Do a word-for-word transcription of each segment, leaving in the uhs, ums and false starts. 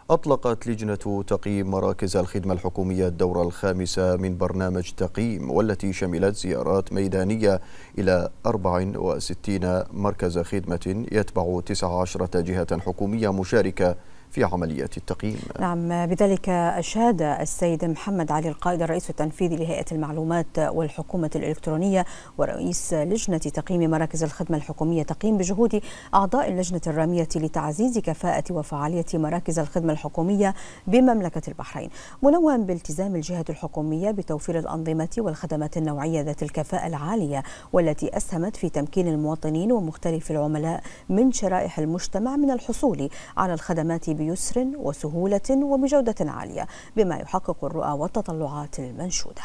أطلقت لجنة تقييم مراكز الخدمة الحكومية الدورة الخامسة من برنامج تقييم، والتي شملت زيارات ميدانية إلى أربع وستين مركز خدمة يتبع تسع عشرة جهة حكومية مشاركة في عملية التقييم. نعم، بذلك أشاد السيد محمد علي القائد الرئيس التنفيذي لهيئة المعلومات والحكومة الإلكترونية ورئيس لجنة تقييم مراكز الخدمة الحكومية تقييم بجهود أعضاء اللجنة الرامية لتعزيز كفاءة وفعالية مراكز الخدمة الحكومية بمملكة البحرين، منوها بالتزام الجهة الحكومية بتوفير الأنظمة والخدمات النوعية ذات الكفاءة العالية، والتي أسهمت في تمكين المواطنين ومختلف العملاء من شرائح المجتمع من الحصول على الخدمات بيسر وسهولة وبجودة عالية، بما يحقق الرؤى والتطلعات المنشودة.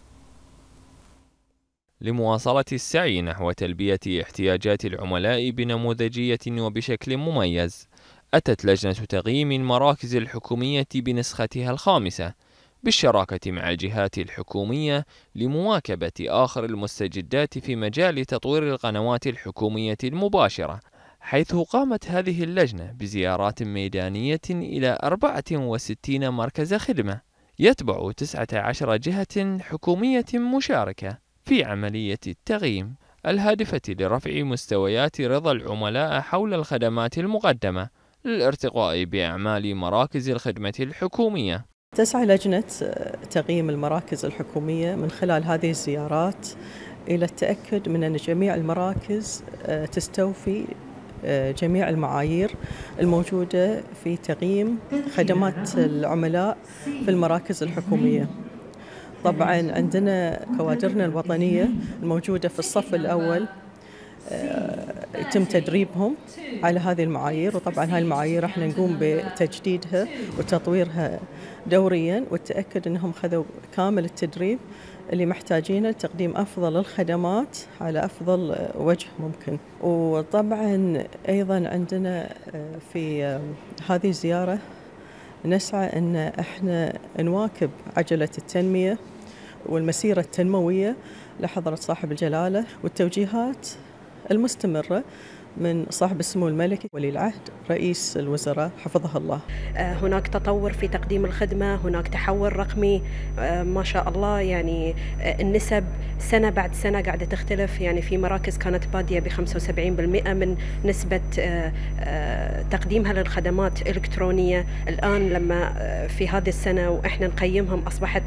لمواصلة السعي نحو تلبية احتياجات العملاء بنموذجية وبشكل مميز، أتت لجنة تقييم المراكز الحكومية بنسختها الخامسة بالشراكة مع الجهات الحكومية لمواكبة آخر المستجدات في مجال تطوير القنوات الحكومية المباشرة، حيث قامت هذه اللجنة بزيارات ميدانية إلى أربعة وستين مركز خدمة يتبع تسعة عشر جهة حكومية مشاركة في عملية التقييم الهادفة لرفع مستويات رضا العملاء حول الخدمات المقدمة للارتقاء بأعمال مراكز الخدمة الحكومية. تسعى لجنة تقييم المراكز الحكومية من خلال هذه الزيارات إلى التأكد من أن جميع المراكز تستوفي جميع المعايير الموجودة في تقييم خدمات العملاء في المراكز الحكومية. طبعا عندنا كوادرنا الوطنية الموجودة في الصف الأول يتم تدريبهم على هذه المعايير، وطبعا هاي المعايير احنا نقوم بتجديدها وتطويرها دوريا والتأكد انهم خذوا كامل التدريب اللي محتاجينه لتقديم أفضل الخدمات على أفضل وجه ممكن. وطبعا أيضا عندنا في هذه الزيارة نسعى أن احنا نواكب عجلة التنمية والمسيرة التنموية لحضرة صاحب الجلالة والتوجيهات المستمرة من صاحب السمو الملكي ولي العهد رئيس الوزراء حفظه الله. هناك تطور في تقديم الخدمة، هناك تحول رقمي ما شاء الله، يعني النسب سنة بعد سنة قاعدة تختلف. يعني في مراكز كانت بادية ب خمسة وسبعين بالمئة من نسبة تقديمها للخدمات إلكترونية، الآن لما في هذه السنة وإحنا نقيمهم أصبحت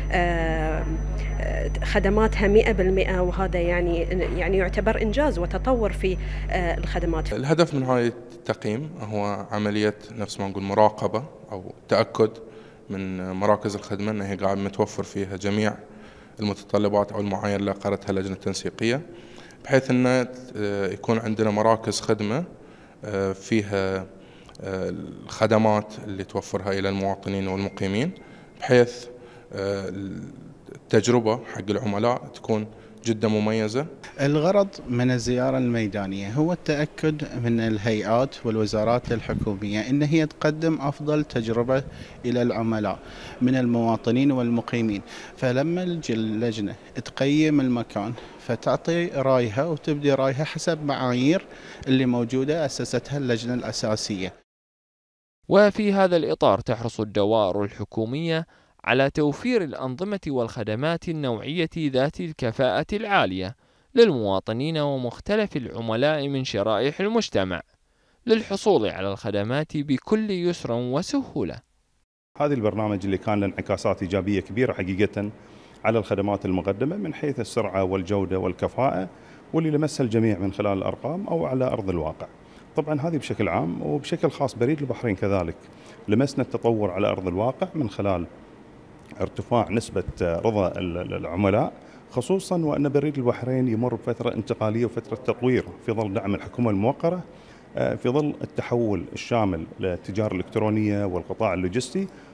خدماتها مئة بالمئة، وهذا يعني يعني يعتبر إنجاز وتطور في الخدمات. الهدف من هاي التقييم هو عملية نفس ما نقول مراقبة أو تأكد من مراكز الخدمة أنها هي قاعد متوفر فيها جميع المتطلبات أو المعايير اللي أقرتها اللجنة التنسيقية، بحيث أن يكون عندنا مراكز خدمة فيها الخدمات اللي توفرها إلى المواطنين والمقيمين، بحيث التجربة حق العملاء تكون جدا مميزة. الغرض من الزيارة الميدانية هو التأكد من الهيئات والوزارات الحكومية إن هي تقدم أفضل تجربة إلى العملاء من المواطنين والمقيمين، فلما اللجنة تقيم المكان فتعطي رأيها وتبدي رأيها حسب معايير اللي موجودة أسستها اللجنة الأساسية. وفي هذا الإطار تحرص الدوائر الحكومية على توفير الأنظمة والخدمات النوعية ذات الكفاءة العالية للمواطنين ومختلف العملاء من شرائح المجتمع للحصول على الخدمات بكل يسر وسهولة. هذا البرنامج اللي كان له انعكاسات إيجابية كبيرة حقيقة على الخدمات المقدمة من حيث السرعة والجودة والكفاءة، واللي لمسها الجميع من خلال الأرقام أو على أرض الواقع. طبعا هذه بشكل عام، وبشكل خاص بريد البحرين كذلك لمسنا التطور على أرض الواقع من خلال ارتفاع نسبة رضا العملاء، خصوصا وأن بريد البحرين يمر بفترة انتقالية وفترة تطوير في ظل دعم الحكومة الموقرة، في ظل التحول الشامل للتجارة الإلكترونية والقطاع اللوجستي،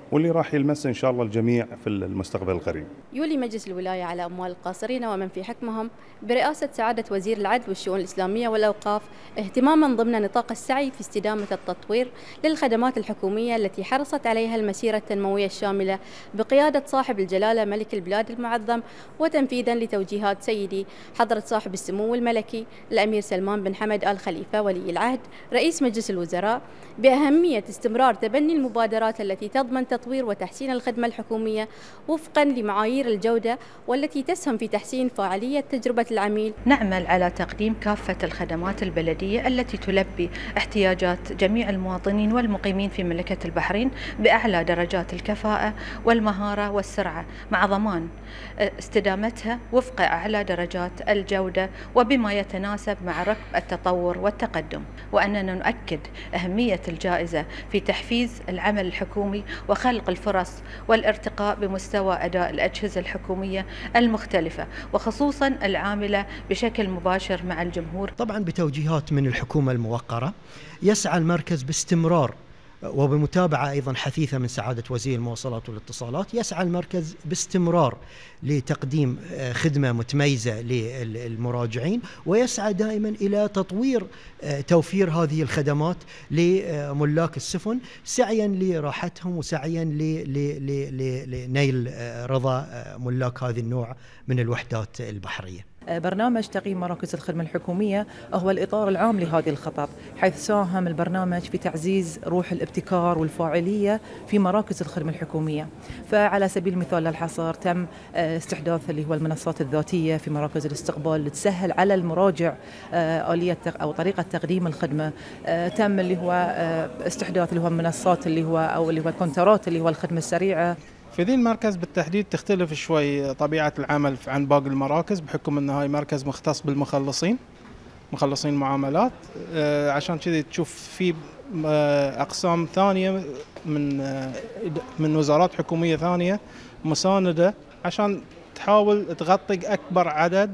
واللي راح يلمس إن شاء الله الجميع في المستقبل القريب. يولي مجلس الولاية على أموال القاصرين ومن في حكمهم برئاسة سعادة وزير العدل والشؤون الإسلامية والأوقاف اهتماما ضمن نطاق السعي في استدامة التطوير للخدمات الحكومية التي حرصت عليها المسيرة التنموية الشاملة بقيادة صاحب الجلالة ملك البلاد المعظم، وتنفيذا لتوجيهات سيدي حضرة صاحب السمو الملكي الأمير سلمان بن حمد آل خليفة ولي العهد رئيس مجلس الوزراء بأهمية استمرار تبني المبادرات التي تضمن تطوير وتحسين الخدمة الحكومية وفقا لمعايير الجودة والتي تسهم في تحسين فاعلية تجربة العميل. نعمل على تقديم كافة الخدمات البلدية التي تلبي احتياجات جميع المواطنين والمقيمين في مملكة البحرين بأعلى درجات الكفاءة والمهارة والسرعة، مع ضمان استدامتها وفق أعلى درجات الجودة وبما يتناسب مع ركب التطور والتقدم. وأننا نؤكد أهمية الجائزة في تحفيز العمل الحكومي وخلق الفرص والارتقاء بمستوى أداء الأجهزة الحكومية المختلفة، وخصوصا العاملة بشكل مباشر مع الجمهور. طبعا بتوجيهات من الحكومة الموقرة يسعى المركز باستمرار وبمتابعة أيضا حثيثة من سعادة وزير المواصلات والاتصالات، يسعى المركز باستمرار لتقديم خدمة متميزة للمراجعين، ويسعى دائما إلى تطوير توفير هذه الخدمات لملاك السفن سعيا لراحتهم وسعيا لنيل رضا ملاك هذه النوع من الوحدات البحرية. برنامج تقييم مراكز الخدمة الحكومية هو الإطار العام لهذه الخطط، حيث ساهم البرنامج في تعزيز روح الابتكار والفاعلية في مراكز الخدمة الحكومية. فعلى سبيل المثال للحصر تم استحداث اللي هو المنصات الذاتية في مراكز الاستقبال لتسهل على المراجع آلية أو طريقة تقديم الخدمة. تم اللي هو استحداث اللي هو منصات اللي هو أو اللي هو كونترات اللي هو الخدمة السريعة. في ذي المركز بالتحديد تختلف شوي طبيعة العمل عن باقي المراكز، بحكم أن هاي مركز مختص بالمخلصين مخلصين معاملات، عشان كذي تشوف في أقسام ثانية من من وزارات حكومية ثانية مساندة عشان تحاول تغطي أكبر عدد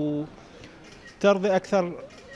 وترضي أكثر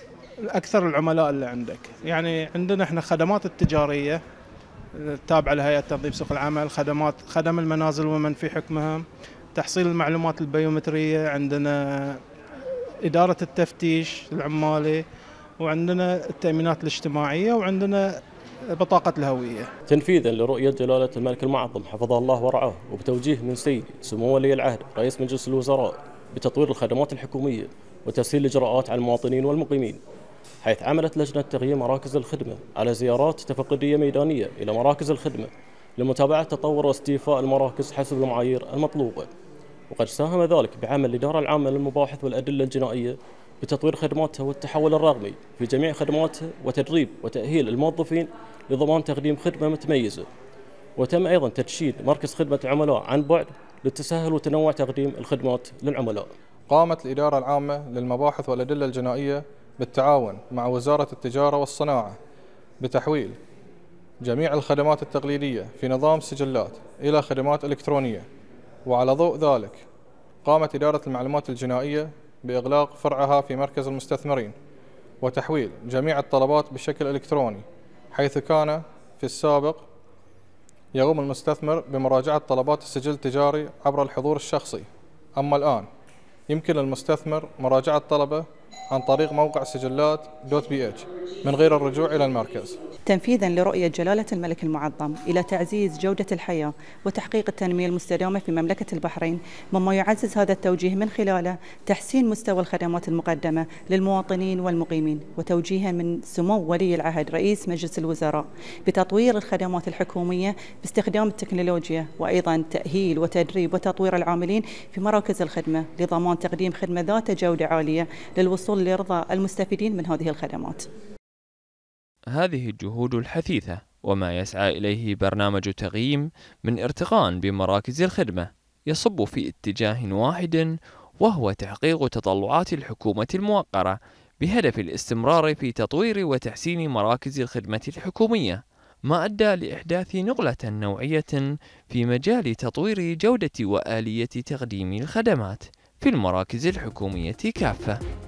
أكثر العملاء اللي عندك. يعني عندنا إحنا خدمات التجارية تابعة لهيئة تنظيم سوق العمل، خدمات خدم المنازل ومن في حكمها، تحصيل المعلومات البيومترية، عندنا إدارة التفتيش العمالي، وعندنا التأمينات الاجتماعية، وعندنا بطاقة الهوية. تنفيذا لرؤية جلالة الملك المعظم حفظه الله ورعاه، وبتوجيه من سيدي سمو ولي العهد رئيس مجلس الوزراء بتطوير الخدمات الحكومية وتسهيل الإجراءات على المواطنين والمقيمين، حيث عملت لجنة تقييم مراكز الخدمة على زيارات تفقدية ميدانية إلى مراكز الخدمة لمتابعة تطور واستيفاء المراكز حسب المعايير المطلوبة. وقد ساهم ذلك بعمل الإدارة العامة للمباحث والأدلة الجنائية بتطوير خدماتها والتحول الرقمي في جميع خدماتها وتدريب وتأهيل الموظفين لضمان تقديم خدمة متميزة. وتم أيضا تدشين مركز خدمة العملاء عن بعد للتسهل وتنوع تقديم الخدمات للعملاء. قامت الإدارة العامة للمباحث والأدلة الجنائية بالتعاون مع وزارة التجارة والصناعة بتحويل جميع الخدمات التقليدية في نظام سجلات إلى خدمات إلكترونية. وعلى ضوء ذلك قامت إدارة المعلومات الجنائية بإغلاق فرعها في مركز المستثمرين وتحويل جميع الطلبات بشكل إلكتروني، حيث كان في السابق يقوم المستثمر بمراجعة طلبات السجل التجاري عبر الحضور الشخصي، أما الآن يمكن للمستثمر مراجعة طلبه عن طريق موقع سجلات دوت بي اتش من غير الرجوع إلى المركز. تنفيذا لرؤية جلالة الملك المعظم إلى تعزيز جودة الحياة وتحقيق التنمية المستدامة في مملكة البحرين، مما يعزز هذا التوجيه من خلاله تحسين مستوى الخدمات المقدمة للمواطنين والمقيمين، وتوجيها من سمو ولي العهد رئيس مجلس الوزراء بتطوير الخدمات الحكومية باستخدام التكنولوجيا، وأيضا تأهيل وتدريب وتطوير العاملين في مراكز الخدمة لضمان تقديم خدمة ذات جودة عالية للوصول لرضا المستفيدين من هذه الخدمات. هذه الجهود الحثيثة وما يسعى إليه برنامج تقييم من ارتقاء بمراكز الخدمة يصب في اتجاه واحد، وهو تحقيق تطلعات الحكومة الموقرة بهدف الاستمرار في تطوير وتحسين مراكز الخدمة الحكومية، ما أدى لإحداث نقلة نوعية في مجال تطوير جودة وآلية تقديم الخدمات في المراكز الحكومية كافة.